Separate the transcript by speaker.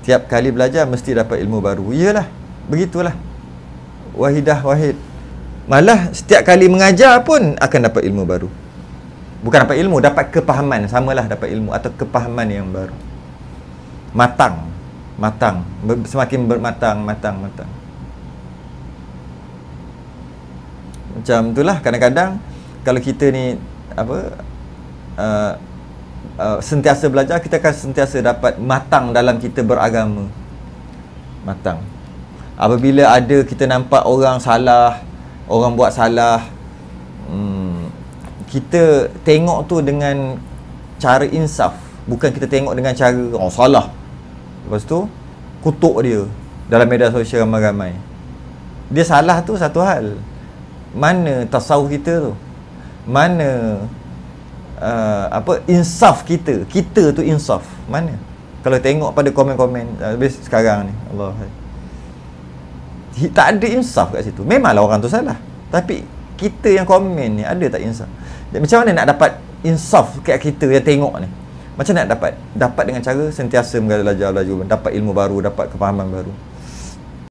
Speaker 1: Tiap kali belajar mesti dapat ilmu baru. Iyalah, begitulah. Wahidah wahid. Malah setiap kali mengajar pun akan dapat ilmu baru. Bukan dapat ilmu, dapat kepahaman. Samalah dapat ilmu atau kepahaman yang baru. Matang. Semakin bermatang. Macam itulah kadang-kadang kalau kita ni sentiasa belajar, kita akan sentiasa dapat matang dalam kita beragama. Matang. Apabila kita nampak orang salah, orang buat salah, kita tengok tu dengan cara insaf, bukan kita tengok dengan cara salah, lepas tu kutuk dia dalam media sosial ramai-ramai. Dia salah tu satu hal, mana tasawuf kita tu, mana insaf kita tu insaf mana? Kalau tengok pada komen-komen habis sekarang ni, Allah, tak ada insaf kat situ. Memanglah orang tu salah, tapi kita yang komen ni ada tak insaf? Macam mana nak dapat insaf kat kita yang tengok ni? Macam nak dapat dengan cara sentiasa belajar, dapat ilmu baru, dapat kefahaman baru.